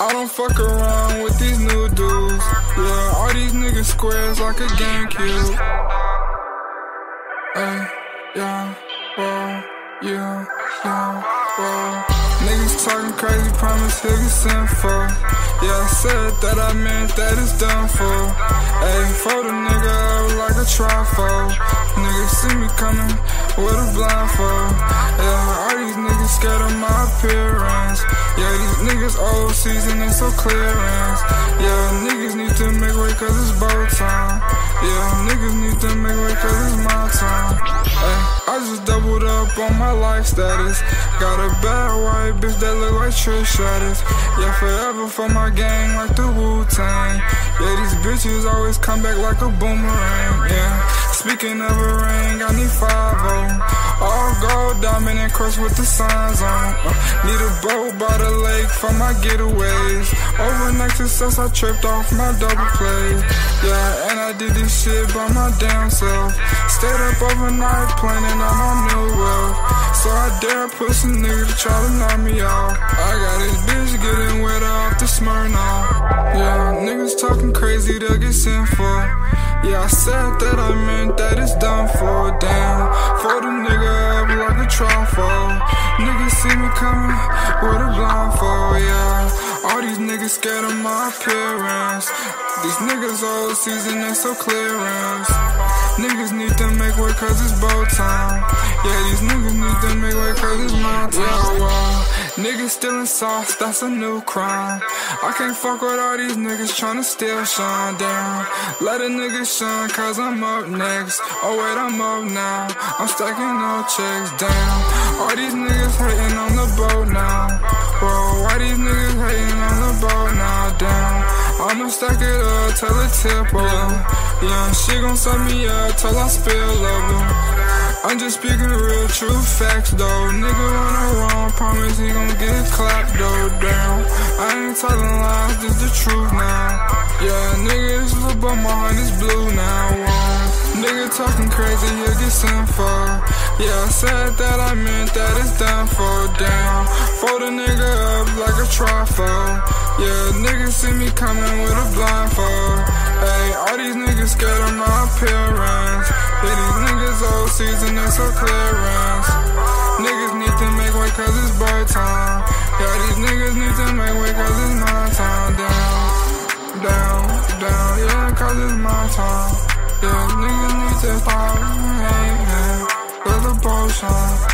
I don't fuck around with these new dudes. Yeah, all these niggas squares like a GameCube. Ay, yeah, whoa, yeah, whoa. Niggas talking crazy, promise he'll get sent for. Yeah, I said that I meant that it's done for. Ayy, fold a nigga up like a trifle. Niggas see me coming with a blindfold. Yeah, all these niggas scared of my appearance. Yeah, these niggas old season and so clearance. Yeah, niggas need to make way cause it's bow time. Yeah, niggas need to make way cause it's my time. Ay, I just doubled up on my life status. Got a bad white bitch that look like Trish Stratus. Yeah, forever for my gang like the Wu-Tang. Yeah, these bitches always come back like a boomerang. Yeah, speaking of a ring, I need 5 all gold, diamond and cross with the signs on. Need a boat by the lake for my getaways. Overnight success, I tripped off my double play. Yeah, and I did this shit by my damn self. Stayed up overnight planning on my new wealth. So I dare push a nigga to try to knock me off. I got this bitch getting wet off the Smirnoff. Yeah, niggas talking crazy, they'll get sent for. Yeah, I said that I meant that it's done for. Damn, fold a nigga up like a trifle. Niggas see me coming with a blindfold. Yeah, all these niggas scared of my appearance. These niggas old season and so clearance. Niggas need to make way cause it's bow time. Yeah, these niggas need to make way cause it's my time. Yeah, well, niggas stealing sauce, that's a new crime. I can't fuck with all these niggas tryna steal shine down. Let a nigga shine cause I'm up next. Oh wait, I'm up now. I'm stacking no checks down. All these niggas hating on the boat now. Bro, why these niggas hating on the boat now? Down. I'ma stack it up till it tip over. Yeah, she gon' suck me up till I spill over. I'm just speaking real true facts though. Nigga wanna wrong, promise he gon' get clapped though. Down. I ain't telling lies, this the truth now. Yeah, nigga, this little but my heart is blue now. Nigga talking crazy, he'll get sent for. Yeah, I said that I meant that it's done for. Down. Fold a nigga up like a trifle. Yeah, niggas see me coming with a blindfold. Hey, all these niggas scared of my appearance. Yeah, these niggas old season and so clearance. Niggas need to make way cause it's boy time. Yeah, these niggas need to make way cause it's my time. Down, yeah, cause it's my time. Yeah, niggas need to stop, cause the boat shine.